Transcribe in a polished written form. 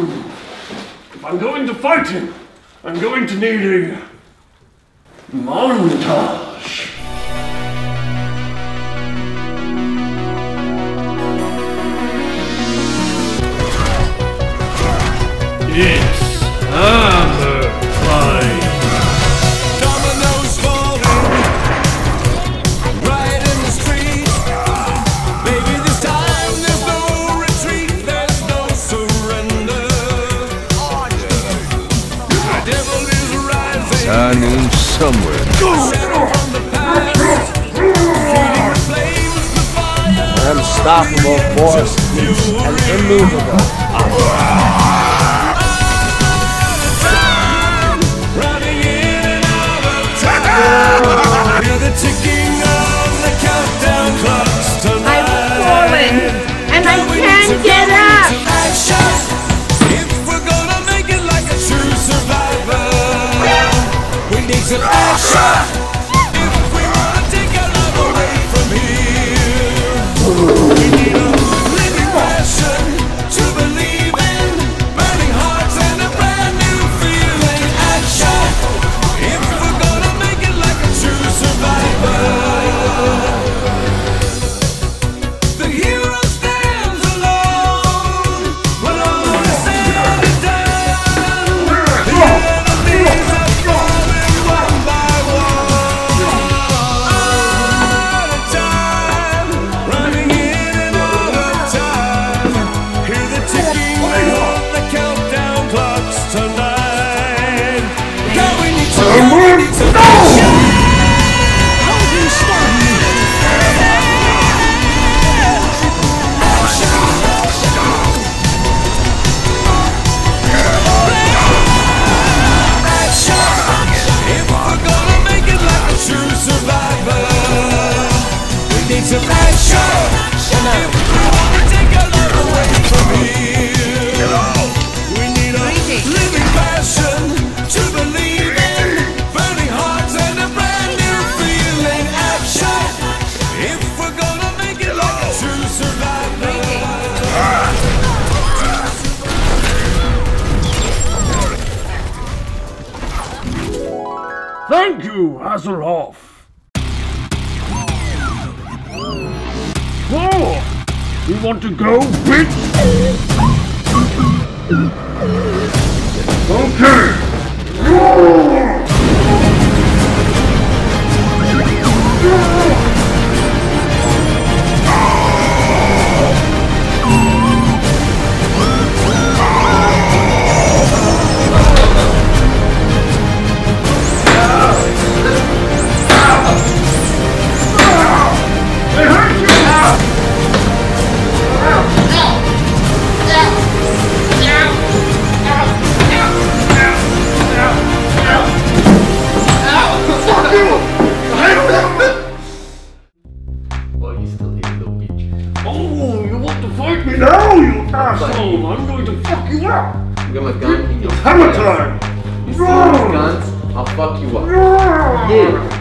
If I'm going to fight him, I'm going to need a montage. Yes, hammer flying. Dominoes falling right in the street. Baby, this time there's no retreat, there's no surrender. The devil is rising. I knew somewhere. Unstoppable force and immovable. Hear the ticking of the countdown clocks tonight. I've fallen and I can't get up. If we're gonna make it like a true survivor, we need some action. If we wanna take our love away from here, we need a living passion to believe in, burning hearts and a brand new feeling. Action. If we're gonna make it like a true survivor, the hero stands alone when all is said and done. The enemies are falling one by one. Out of time, running in and out of time. Hear the ticking of the countdown clocks tonight. God, we need some action. If we're gonna make it like a true survivor, we need some action. If we wanna take our love away from here, we need a living passion to believe in, burning hearts and a brand new feeling. Action. If we're gonna make it like a true survivor. Thank you, Hasselhoff. Oh, you want to go, bitch? Okay. Well, you still need a little bitch. Oh, you want to fight me now, you asshole? I'm going to fuck you up. You got my gun in your Hammer time. You see these guns? I'll fuck you up. Yeah.